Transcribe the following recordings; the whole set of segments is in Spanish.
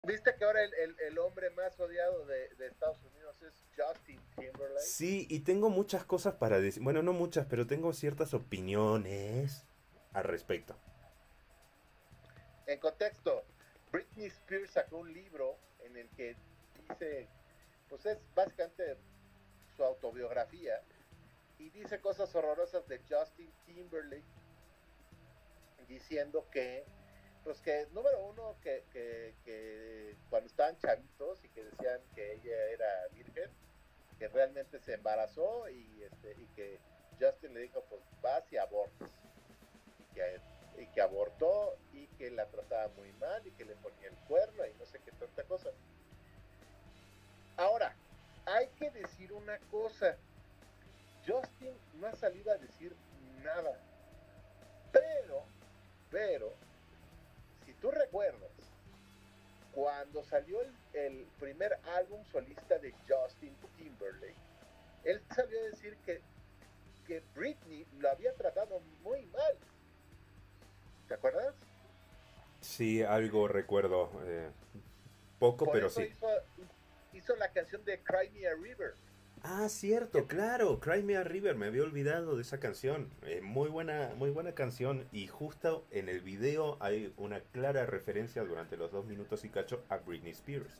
¿Viste que ahora el hombre más odiado de Estados Unidos es Justin Timberlake? Sí, y tengo muchas cosas para decir. Bueno, no muchas, pero tengo ciertas opiniones al respecto. En contexto, Britney Spears sacó un libro en el que dice, pues es básicamente su autobiografía, y dice cosas horrorosas de Justin Timberlake, diciendo que, pues que, número uno, que cuando estaban chavitos y que decían que ella era virgen, que realmente se embarazó y que Justin le dijo, pues vas y abortas. Y que abortó y que la trataba muy mal y que le ponía el cuerno y no sé qué tanta cosa. Ahora, hay que decir una cosa. Justin no ha salido a decir nada. Pero, pero, si tú recuerdas, cuando salió el primer álbum solista de Justin Timberlake, él salió a decir que Britney lo había tratado muy mal. ¿Te acuerdas? Sí, algo recuerdo. Poco, Por pero eso sí. hizo la canción de Cry Me a River. Ah, Que, cierto, claro. Cry Me a River, me había olvidado de esa canción. Muy buena canción. Y justo en el video hay una clara referencia durante los 2 minutos y cacho a Britney Spears.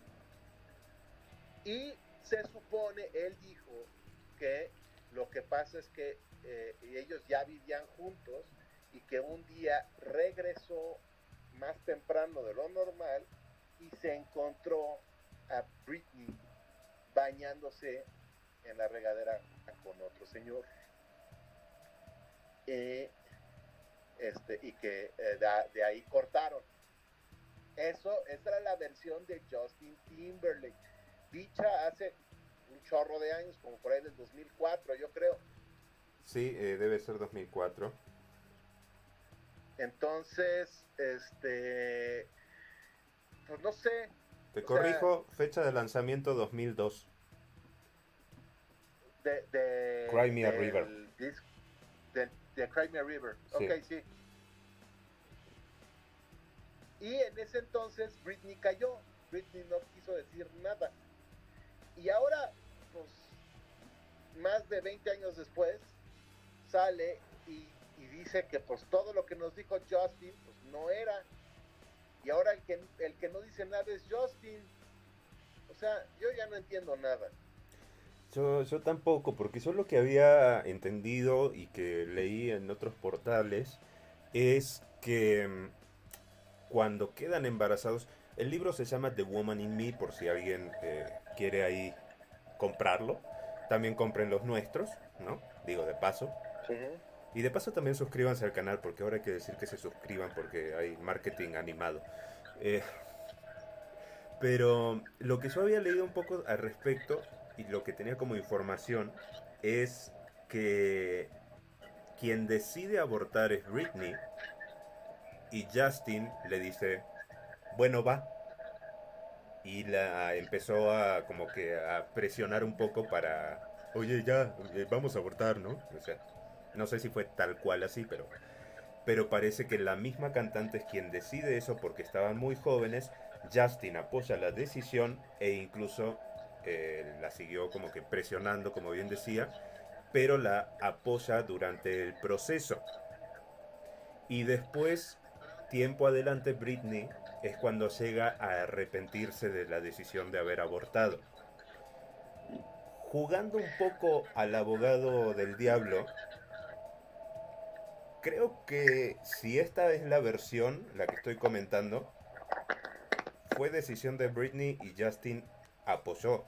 y se supone, él dijo que lo que pasa es que ellos ya vivían juntos y que un día regresó más temprano de lo normal y se encontró a Britney bañándose en la regadera con otro señor. Y, y que de ahí cortaron. Esa era la versión de Justin Timberlake. Dicha hace un chorro de años, como por ahí del 2004, yo creo. Sí, debe ser 2004. Entonces, pues no sé, Te o sea, corrijo, fecha de lanzamiento 2002. Cry Me a River. del disc de Cry Me a River. Ok, Sí. sí. Y en ese entonces Britney cayó. Britney no quiso decir nada. Y ahora, pues, más de 20 años después, sale y dice que pues todo lo que nos dijo Justin, pues no era. Y ahora el que no dice nada es Justin. O sea, yo ya no entiendo nada. Yo tampoco, porque yo lo que había entendido y que leí en otros portales es que cuando quedan embarazados, el libro se llama The Woman in Me, por si alguien quiere ahí comprarlo. También compren los nuestros, ¿no? Digo de paso. Uh-huh. Y de paso también suscríbanse al canal, porque ahora hay que decir que se suscriban porque hay marketing animado. Eh, pero lo que yo había leído un poco al respecto y lo que tenía como información es que quien decide abortar es Britney y Justin le dice, bueno va, y la empezó a como que a presionar un poco para, oye ya, vamos a abortar, ¿no? O sea, no sé si fue tal cual así, pero parece que la misma cantante es quien decide eso porque estaban muy jóvenes. Justin apoya la decisión e incluso la siguió como que presionando, como bien decía, pero la apoya durante el proceso. Y después, tiempo adelante, Britney es cuando llega a arrepentirse de la decisión de haber abortado. Jugando un poco al abogado del diablo, creo que si esta es la versión, la que estoy comentando, fue decisión de Britney y Justin apoyó.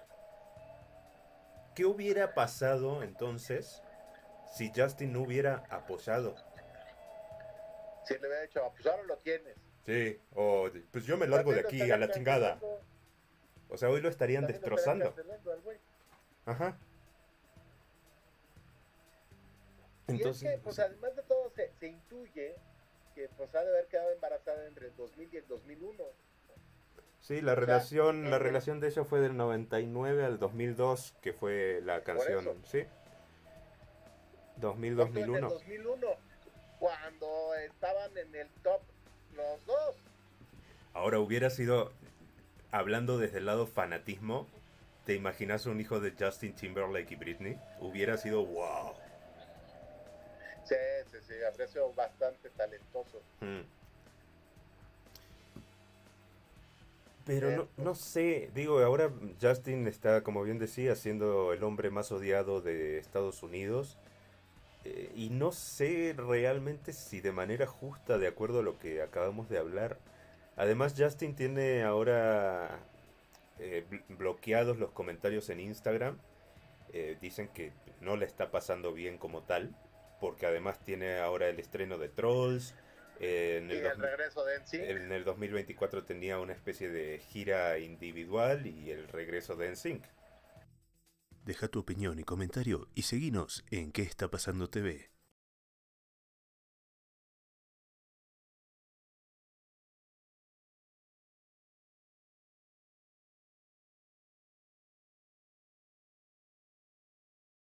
¿Qué hubiera pasado entonces si Justin no hubiera apoyado? Si le hubiera dicho, pues ahora lo tienes. Sí, o pues yo me largo de También lo aquí a estarían la chingada. cancelando. O sea, hoy lo estarían También lo estarían destrozando. cancelando al güey. Ajá. Y es Entonces, que, pues sí. además de todo, se intuye que pues ha de haber quedado embarazada entre el 2000 y el 2001. Sí, O sea, la relación de ellos fue del 99 al 2002, que fue la por canción, eso. ¿sí? 2000, Pon tú en el 2001. 2001, cuando estaban en el top los dos. Ahora hubiera sido. hablando desde el lado fanatismo, ¿te imaginas un hijo de Justin Timberlake y Britney? Hubiera sido wow. Sí, sí, sí, habría sido bastante talentoso. Pero no sé, digo, ahora Justin está, como bien decía, siendo el hombre más odiado de Estados Unidos. Y no sé realmente si de manera justa, de acuerdo a lo que acabamos de hablar. Además, Justin tiene ahora bloqueados los comentarios en Instagram. Dicen que no le está pasando bien como tal, porque además tiene ahora el estreno de Trolls. Y el regreso de NSYNC. En el 2024 tenía una especie de gira individual y el regreso de NSYNC. Deja tu opinión y comentario y seguinos en ¿Qué está pasando TV?